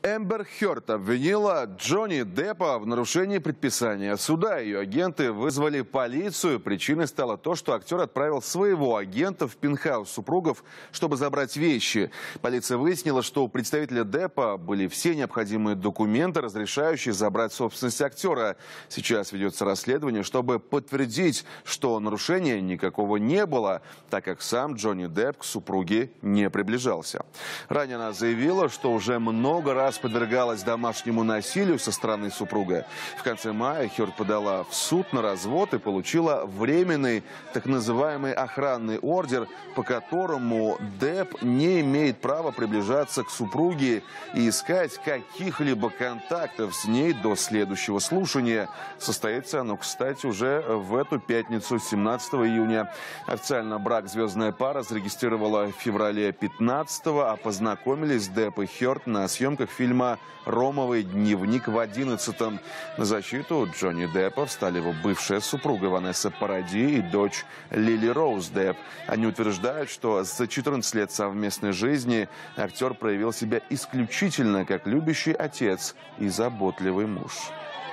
Эмбер Хёрд обвинила Джонни Деппа в нарушении предписания суда. Ее агенты вызвали полицию. Причиной стало то, что актер отправил своего агента в пентхаус супругов, чтобы забрать вещи. Полиция выяснила, что у представителя Деппа были все необходимые документы, разрешающие забрать собственность актера. Сейчас ведется расследование, чтобы подтвердить, что нарушения никакого не было, так как сам Джонни Депп к супруге не приближался. Ранее она заявила, что уже много раз подвергалась домашнему насилию со стороны супруга. В конце мая Хёрд подала в суд на развод и получила временный так называемый охранный ордер, по которому Депп не имеет права приближаться к супруге и искать каких-либо контактов с ней до следующего слушания. Состоится оно, кстати, уже в эту пятницу, 17 июня. Официально брак звездная пара зарегистрировала в феврале 15-го, а познакомились Депп и Хёрд на съемках фильма «Ромовый дневник» в 11-м. На защиту Джонни Деппа встали его бывшая супруга Ванесса Паради и дочь Лили Роуз Депп. Они утверждают, что за 14 лет совместной жизни актер проявил себя исключительно как любящий отец и заботливый муж.